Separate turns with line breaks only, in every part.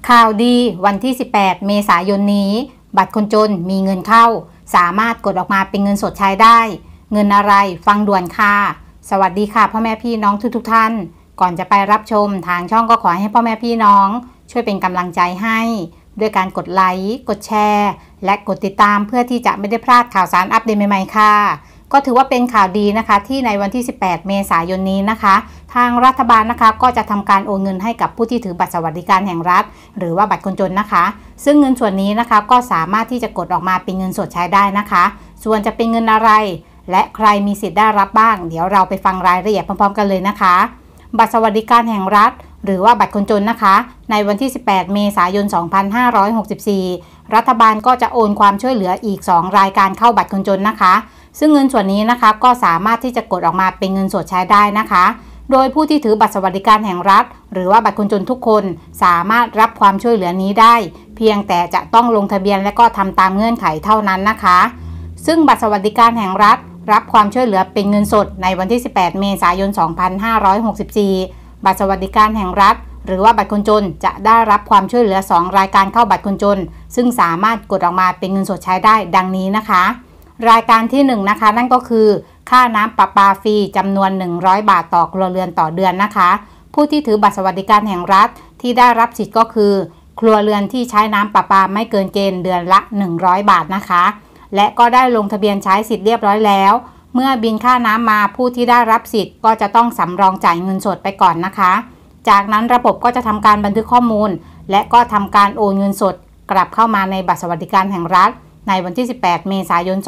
ข่าวดีวันที่ 18 เมษายนนี้บัตรคนจนมีเงินเข้าสามารถกดออกมาเป็นเงินสดใช้ได้เงินอะไรฟังด่วนค่ะสวัสดีค่ะพ่อแม่พี่น้องทุกท่านก่อนจะไปรับชมทางช่องก็ขอให้พ่อแม่พี่น้องช่วยเป็นกำลังใจให้ด้วยการกดไลค์กดแชร์และกดติดตามเพื่อที่จะไม่ได้พลาดข่าวสารอัปเดตใหม่ๆค่ะก็ถือว่าเป็นข่าวดีนะคะที่ในวันที่ 18 เมษายนนี้นะคะทางรัฐบาลนะคะก็จะทำการโอนเงินให้กับผู้ที่ถือบัตรสวัสดิการแห่งรัฐหรือว่าบัตรคนจนนะคะซึ่งเงินส่วนนี้นะคะก็สามารถที่จะกดออกมาเป็นเงินสดใช้ได้นะคะส่วนจะเป็นเงินอะไรและใครมีสิทธิ์ได้รับบ้างเดี๋ยวเราไปฟังรายละเอียดพร้อมๆกันเลยนะคะบัตรสวัสดิการแห่งรัฐหรือว่าบัตรคนจนนะคะในวันที่ 18 เมษายน 2564 รัฐบาลก็จะโอนความช่วยเหลืออีก 2 รายการเข้าบัตรคนจนนะคะซึ่งเงินส่วนนี้นะคะก็สามารถที่จะกดออกมาเป็นเงินสดใช้ได้นะคะโดยผู้ที่ถือบัตรสวัสดิการแห่งรัฐหรือว่าบัตรคนจนทุกคนสามารถรับความช่วยเหลือนี้ได้เพียงแต่จะต้องลงทะเบียนและก็ทำตามเงื่อนไขเท่านั้นนะคะซึ่งบัตรสวัสดิการแห่งรัฐรับความช่วยเหลือเป็นเงินสดในวันที่ 18 เมษายน 2564 บัตรสวัสดิการแห่งรัฐหรือว่าบัตรคนจนจะได้รับความช่วยเหลือ 2 รายการเข้าบัตรคนจนซึ่งสามารถกดออกมาเป็นเงินสดใช้ได้ดังนี้นะคะรายการที่1นะคะนั่นก็คือค่าน้ำประปาฟรีจำนวน100 บาทต่อครัวเรือนต่อเดือนนะคะผู้ที่ถือบัตรสวัสดิการแห่งรัฐที่ได้รับสิทธิ์ก็คือครัวเรือนที่ใช้น้ำประปาไม่เกินเกณฑ์เดือนละ100 บาทนะคะและก็ได้ลงทะเบียนใช้สิทธิ์เรียบร้อยแล้วเมื่อบินค่าน้ำมาผู้ที่ได้รับสิทธิ์ก็จะต้องสำรองจ่ายเงินสดไปก่อนนะคะจากนั้นระบบก็จะทำการบันทึกข้อมูลและก็ทำการโอนเงินสดกลับเข้ามาในบัตรสวัสดิการแห่งรัฐในวันที่ 18 เมษายน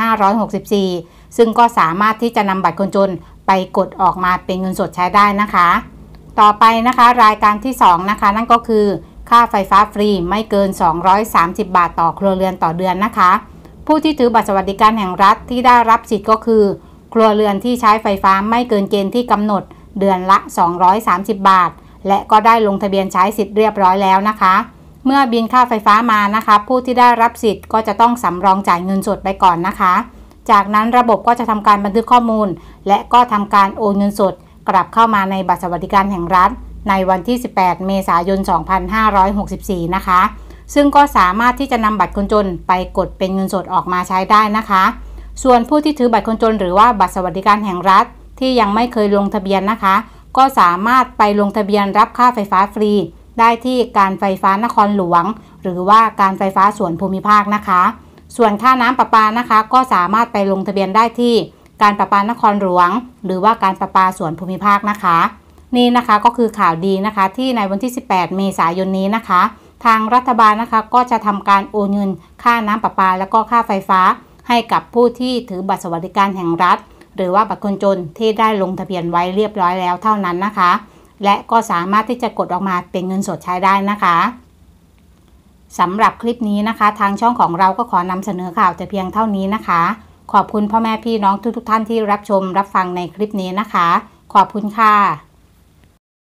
2564 ซึ่งก็สามารถที่จะนำบัตรคนจนไปกดออกมาเป็นเงินสดใช้ได้นะคะต่อไปนะคะรายการที่2นะคะนั่นก็คือค่าไฟฟ้าฟรีไม่เกิน230 บาทต่อครัวเรือนต่อเดือนนะคะผู้ที่ถือบัตรสวัสดิการแห่งรัฐที่ได้รับสิทธิ์ก็คือครัวเรือนที่ใช้ไฟฟ้าไม่เกินเกณฑ์ที่กำหนดเดือนละ230 บาทและก็ได้ลงทะเบียนใช้สิทธิ์เรียบร้อยแล้วนะคะเมื่อบินค่าไฟฟ้ามานะคะผู้ที่ได้รับสิทธิ์ก็จะต้องสำรองจ่ายเงินสดไปก่อนนะคะจากนั้นระบบก็จะทำการบันทึกข้อมูลและก็ทำการโอนเงินสดกลับเข้ามาในบัตรสวัสดิการแห่งรัฐในวันที่ 18 เมษายน 2564 นะคะซึ่งก็สามารถที่จะนำบัตรคนจนไปกดเป็นเงินสดออกมาใช้ได้นะคะส่วนผู้ที่ถือบัตรคนจนหรือว่าบัตรสวัสดิการแห่งรัฐที่ยังไม่เคยลงทะเบียนนะคะก็สามารถไปลงทะเบียนรับค่าไฟฟ้าฟรีได้ที่การไฟฟ้านครหลวงหรือว่าการไฟฟ้าส่วนภูมิภาคนะคะส่วนค่าน้ำประปานะคะก็สามารถไปลงทะเบียนได้ที่การประปานครหลวงหรือว่าการประปาส่วนภูมิภาคนะคะนี่นะคะก็คือข่าวดีนะคะที่ในวันที่ 18 เมษายนนี้นะคะทางรัฐบาลนะคะก็จะทำการโอนเงินค่าน้ำประปาและก็ค่าไฟฟ้าให้กับผู้ที่ถือบัตรสวัสดิการแห่งรัฐหรือว่าบัตรคนจนที่ได้ลงทะเบียนไว้เรียบร้อยแล้วเท่านั้นนะคะและก็สามารถที่จะกดออกมาเป็นเงินสดใช้ได้นะคะสำหรับคลิปนี้นะคะทางช่องของเราก็ขอนำเสนอข่าวแต่เพียงเท่านี้นะคะขอบคุณพ่อแม่พี่น้องทุกท่านที่รับชมรับฟังในคลิปนี้นะคะขอบคุณค่ะ